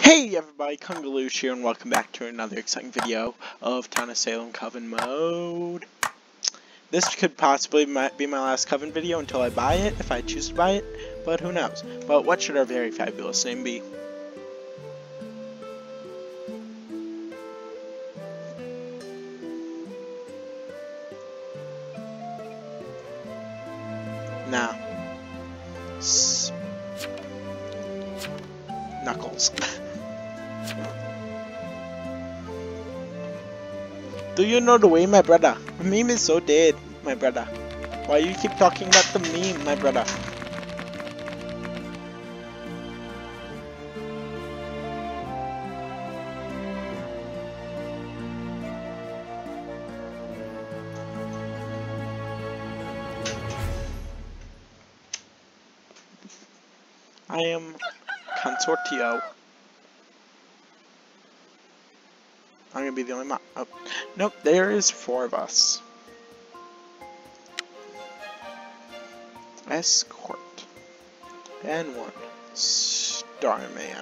Hey everybody, Kungaloosh here, and welcome back to another exciting video of Town of Salem Coven mode. This could possibly be my last Coven video until I buy it, if I choose to buy it, but who knows. But what should our very fabulous name be? Nah. Knuckles. Do you know the way, my brother? The meme is so dead, my brother. Why you keep talking about the meme, my brother? I am Consortio. I'm gonna be the only mod. Oh, nope, there is 4 of us. Escort. And 1. Starman.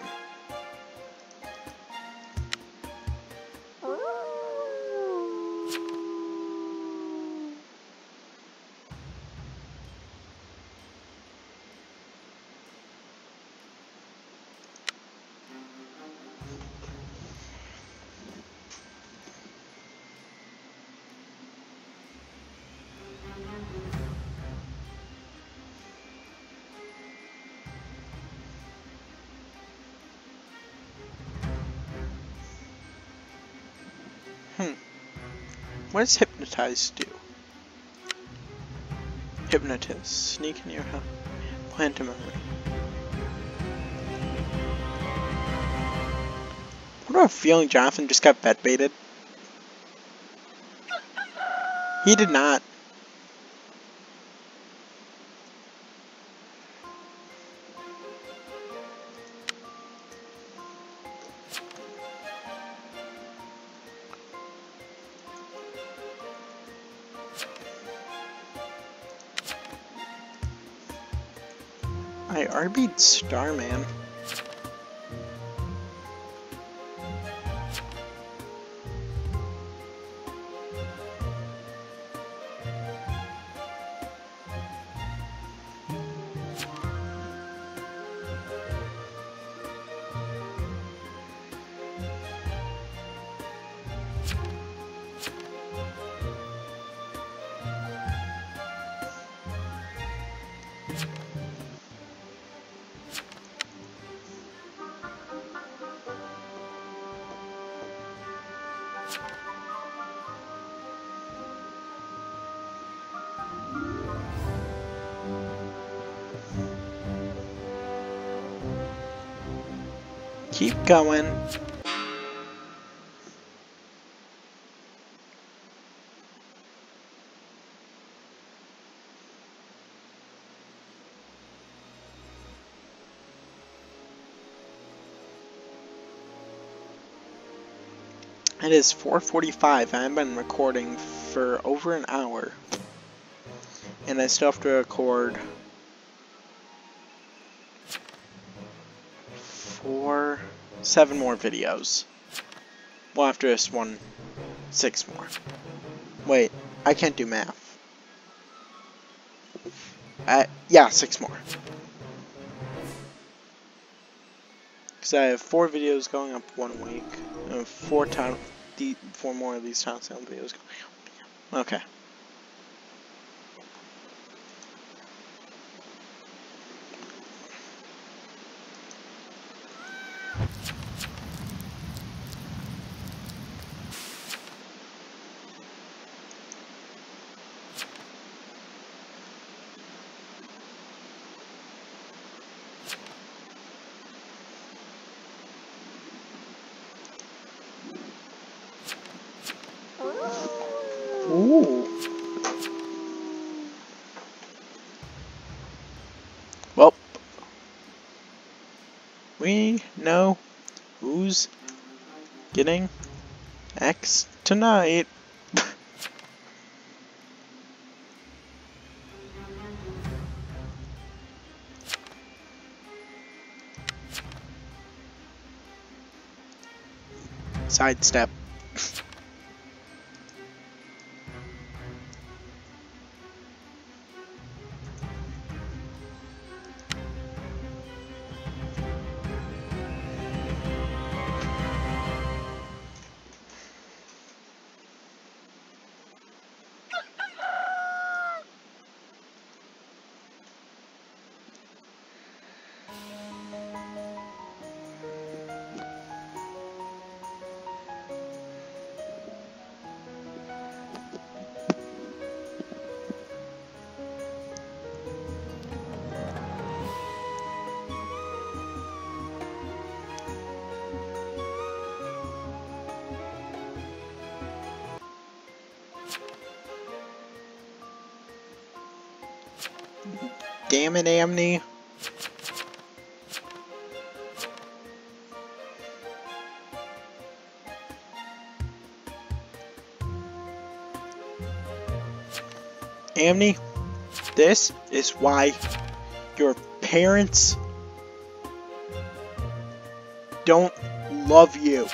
What does hypnotize do? Hypnotize. Sneak in your house. Plant a memory. What do I have a feeling Jonathan just got vet baited? He did not. I RB'd Starman. Keep going. It is 4:45 and I've been recording for over an hour. And I still have to record 7 more videos. Well, after this one, 6 more. Wait, I can't do math. Yeah, 6 more. Because I have 4 videos going up 1 week. And 4 more of these Town Salem videos going up. Okay. Ooh. Well, we know who's getting X tonight. Sidestep. Damn it, Amni. Amni, this is why your parents don't love you.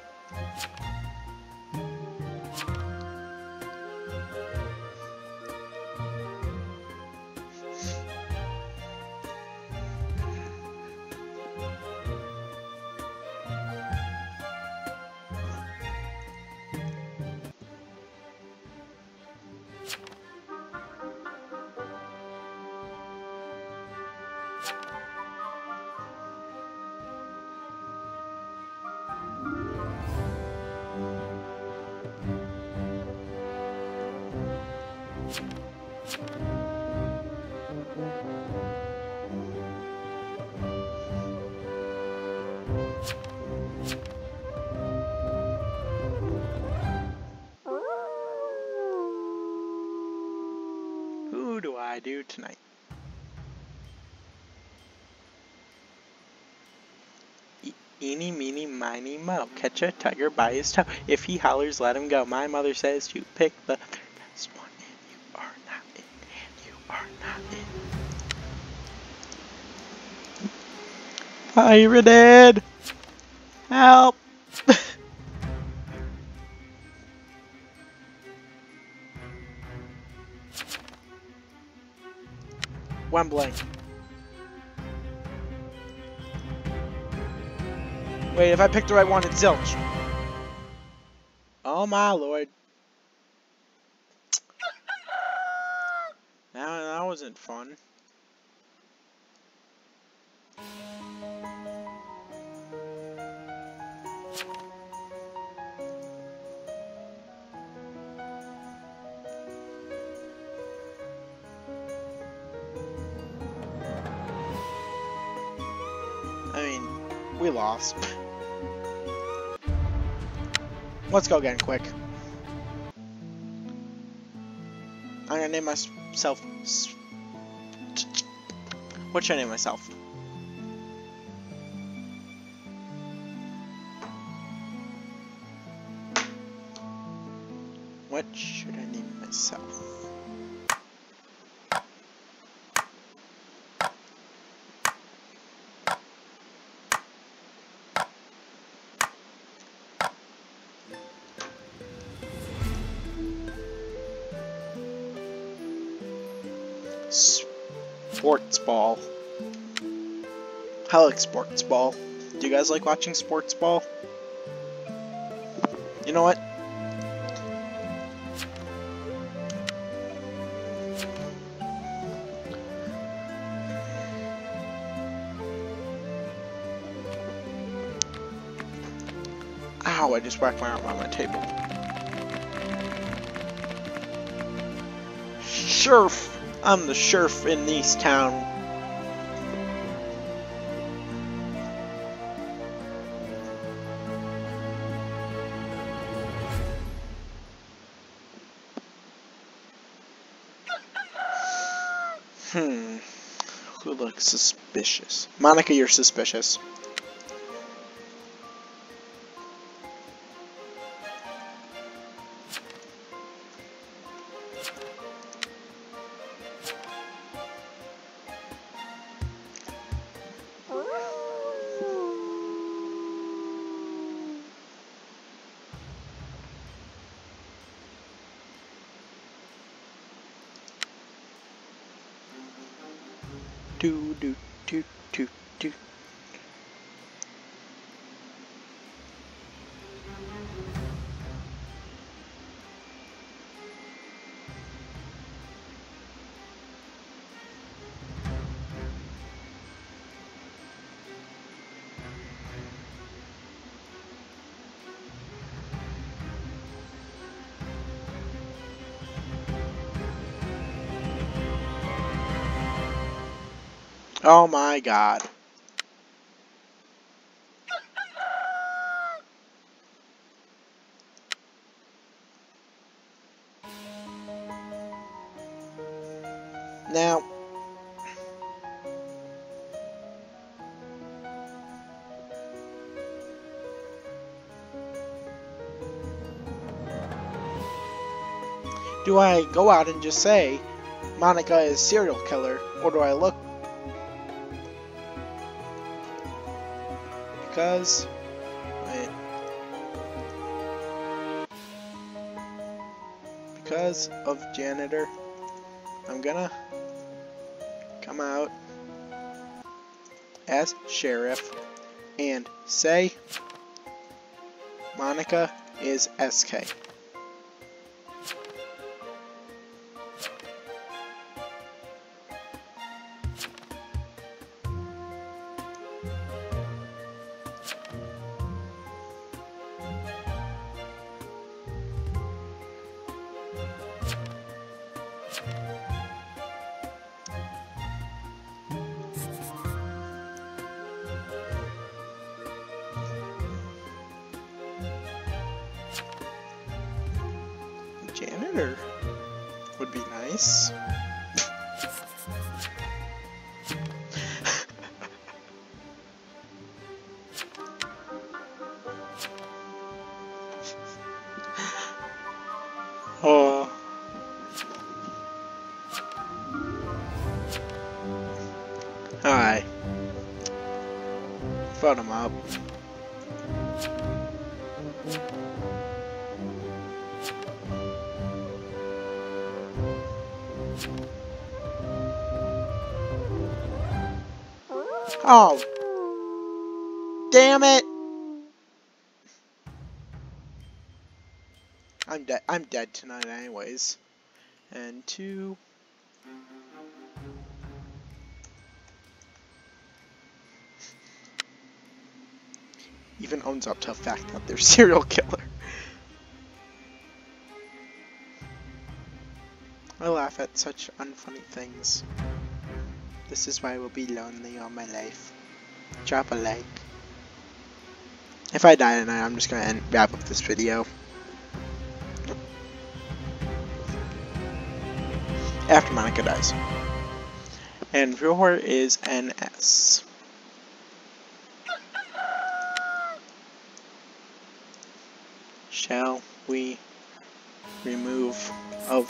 Who do I do tonight? Eeny, meeny, miny, mo. Catch a tiger by his toe. If he hollers, let him go. My mother says you pick the best one, and you are not it. And you are not it. Pirated! Help! Wembley. Wait, if I picked the right one, it's Zilch. Oh my lord. That wasn't fun. I mean, we lost. Let's go again, quick. I'm gonna name myself... What should I name myself? What should I name myself? Sports ball. I like sports ball. Do you guys like watching sports ball? You know what? Ow, I just whacked my arm on my table. Sheriff! I'm the sheriff in East Town. Who looks suspicious? Monica, you're suspicious. Do do do do do. Oh my god. Now, do I go out and just say Monica is serial killer, or do I look? Because, wait, because of janitor, I'm gonna come out as sheriff and say Monica is SK. Janitor would be nice. Oh. Alright. Phone him up. Oh, damn it! I'm dead. I'm dead tonight, anyways. And 2. Even owns up to the fact that they're serial killer. I laugh at such unfunny things. This is why I will be lonely all my life. Drop a like. If I die tonight, I'm just gonna wrap up this video. After Monica dies. And viewer is NS. Shall we remove of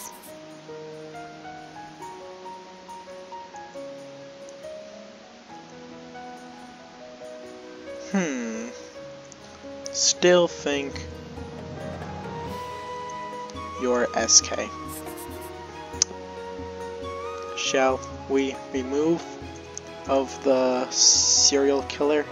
still think you're SK. Shall we remove of the serial killer?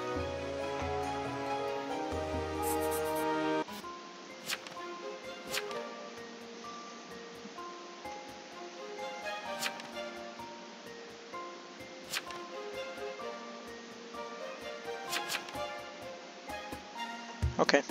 Okay.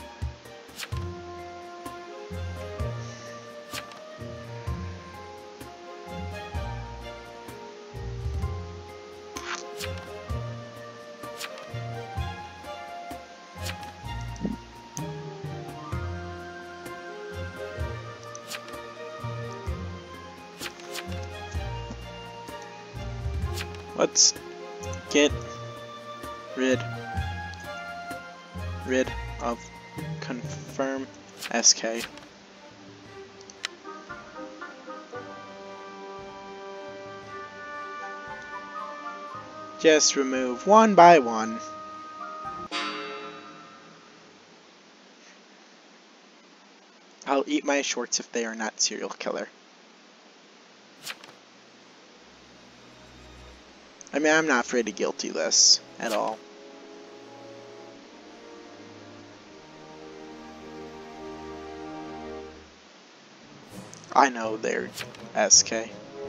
Let's get rid of confirm SK. Just remove one by one. I'll eat my shorts if they are not serial killer. I mean, I'm not afraid to guilty this at all. I know they're SK.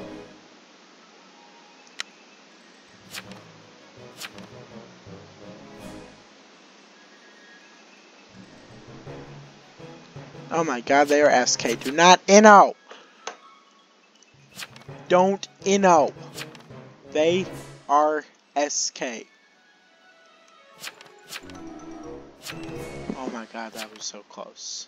Oh my god, they are SK. Do not inno! Don't inno! They are SK. Oh my god, that was so close.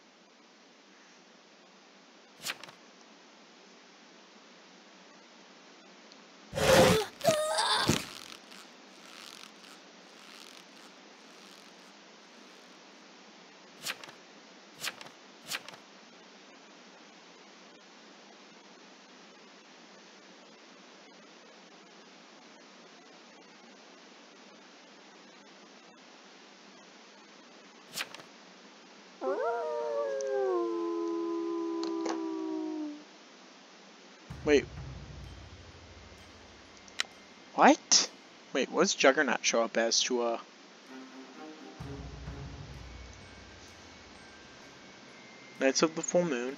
Wait. What? Wait, what does Juggernaut show up as to, Knights of the Full Moon.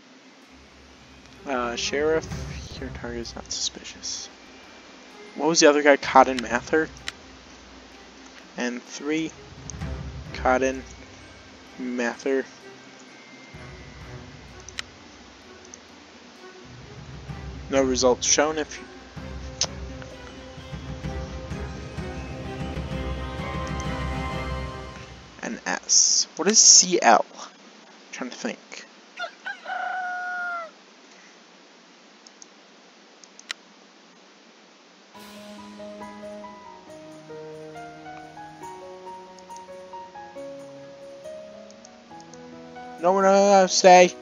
Sheriff, your target is not suspicious. What was the other guy? Cotton Mather? And 3, Cotton Mather. No results shown if you... An S. What is CL? I'm trying to think. No, stay.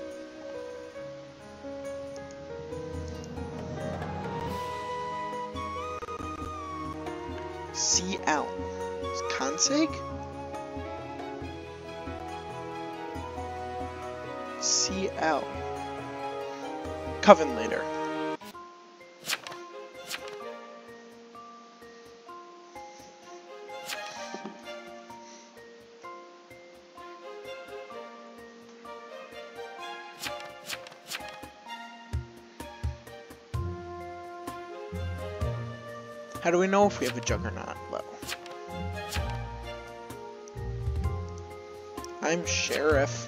CL. Is Consig? CL. Coven later. How do we know if we have a Juggernaut level? I'm Sheriff.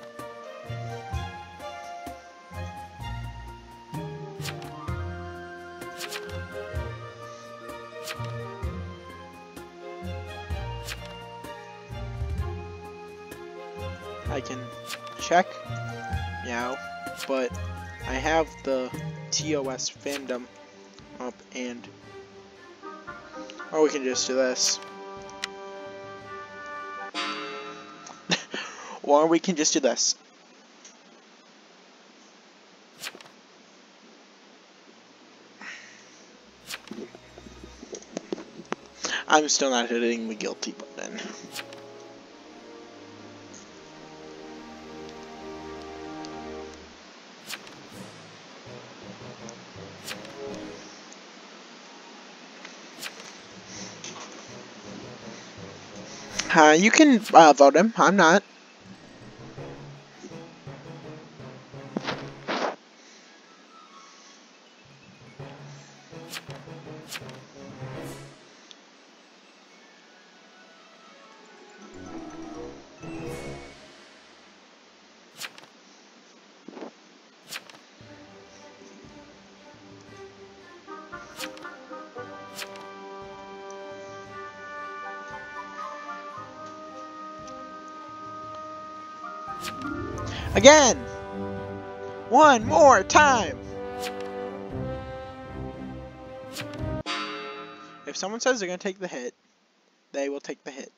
I can check, meow, but I have the TOS fandom up and... Or we can just do this. Or we can just do this. I'm still not hitting the guilty button. You can vote him. I'm not. Again! One more time! If someone says they're going to take the hit, they will take the hit.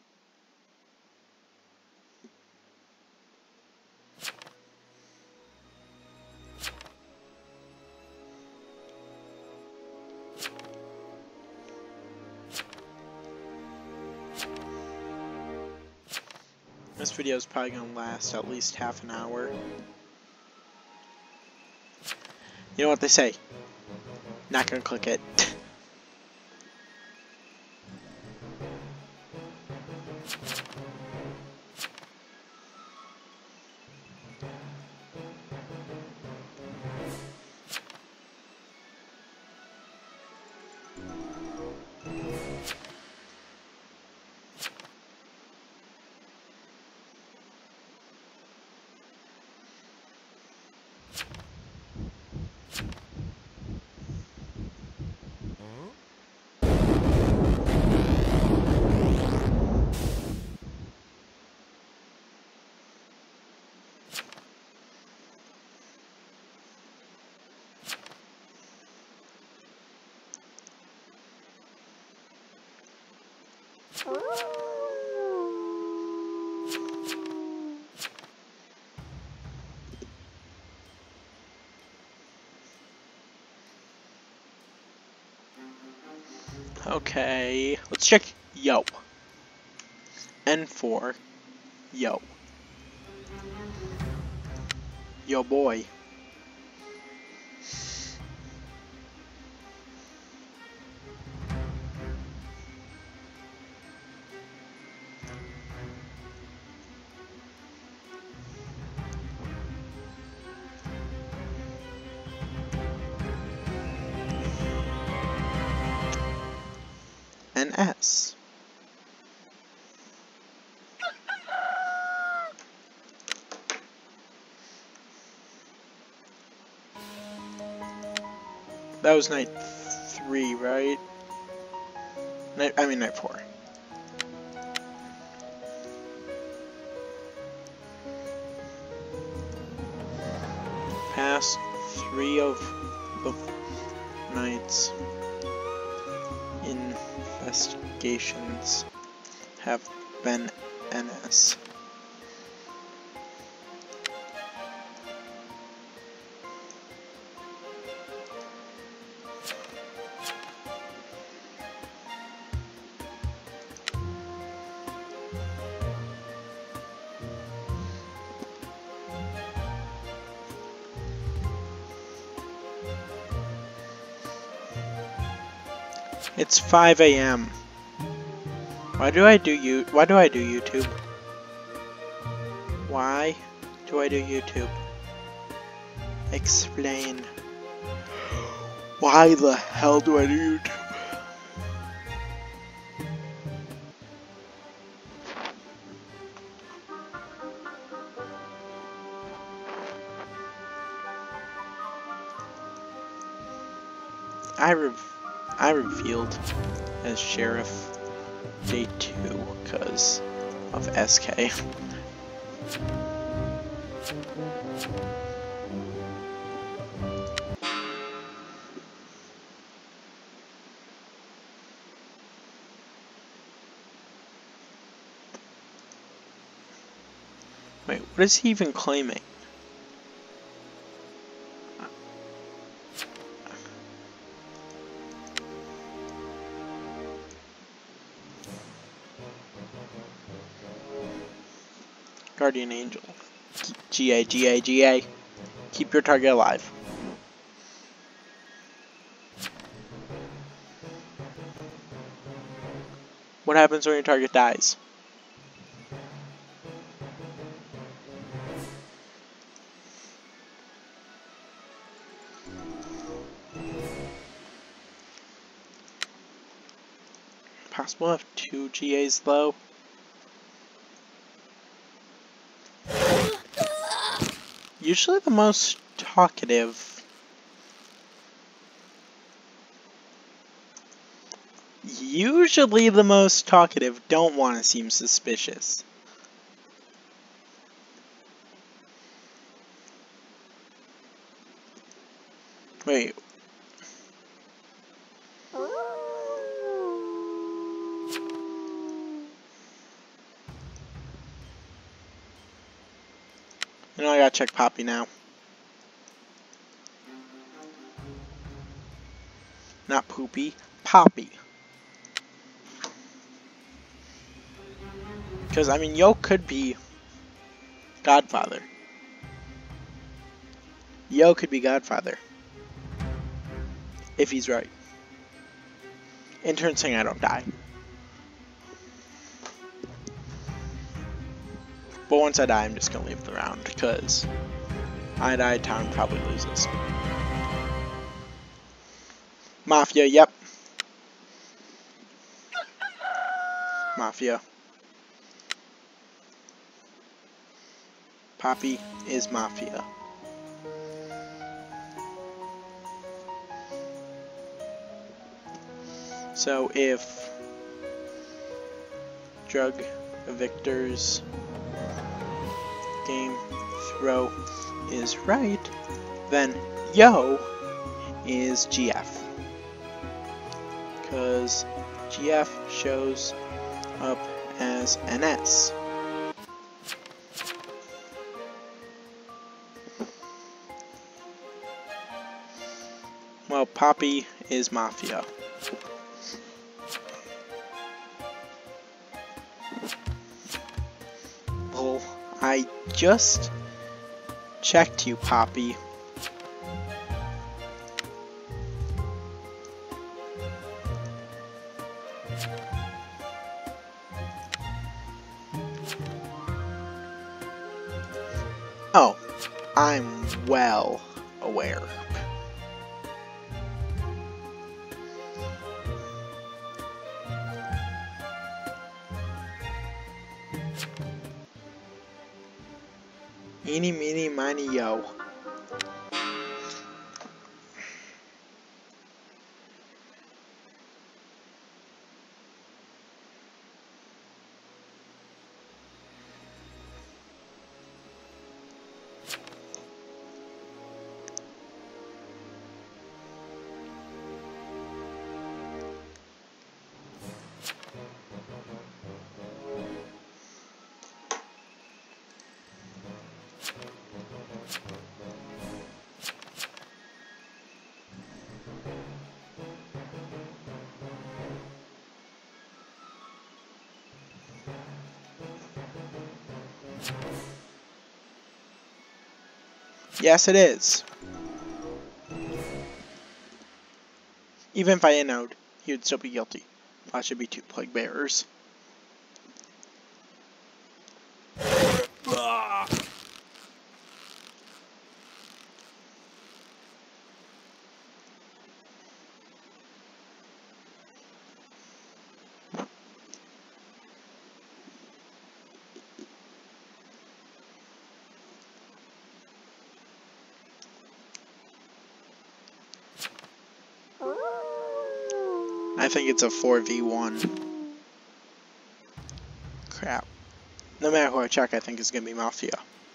This video is probably going to last at least half an hour. You know what they say? Not going to click it. Okay, let's check yo. N4, yo. Yo boy. NS. That was night 3, right? Night 4. Past 3 of the night's investigations have been NS. It's 5 a.m. Why do I do YouTube? Why do I do YouTube? Explain. Why the hell do I do YouTube? I revealed as Sheriff Day 2 because of SK. Wait, what is he even claiming? Guardian Angel. GA. Keep your target alive. What happens when your target dies? Possible to have 2 GAs though. Usually the most talkative. Usually the most talkative don't want to seem suspicious. Wait. You know I gotta check Poppy now. Not Poopy, Poppy. Because, I mean, Yo could be Godfather. Yo could be Godfather. If he's right. Intern saying I don't die. But once I die, I'm just gonna leave the round, because I die, town probably loses. Mafia, yep. Mafia. Poppy is Mafia. So if Drug Victor's game throw is right, then Yo is GF. Because GF shows up as an S. Well, Poppy is Mafia. Well, I just checked you, Poppy. Oh, I'm well aware. Eeny, meeny, miny, yo. Yes, it is. Even if I innowed, he would still be guilty. That should be 2 plague bearers. I think it's a 4v1. Crap. No matter who I check, I think it's gonna be Mafia.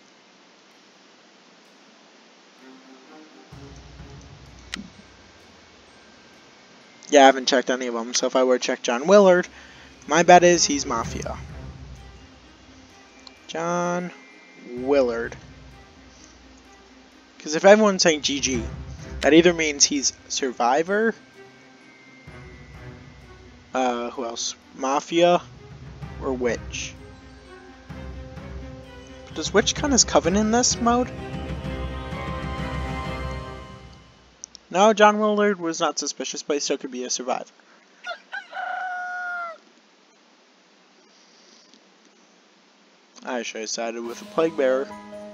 Yeah, I haven't checked any of them, so if I were to check John Willard, my bet is he's Mafia. John Willard. Because if everyone's saying GG, that either means he's Survivor, who else? Mafia, or Witch. Does Witch count as Coven in this mode? No, John Willard was not suspicious, but he still could be a Survivor. I should have sided with a Plague Bearer.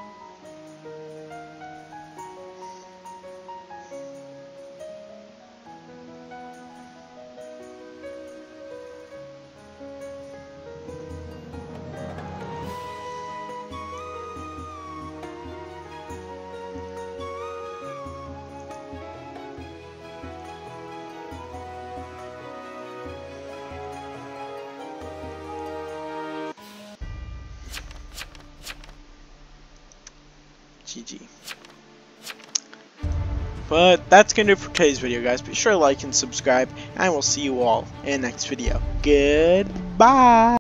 GG. But that's going to do it for today's video, guys. Be sure to like and subscribe, and I will see you all in the next video. Goodbye!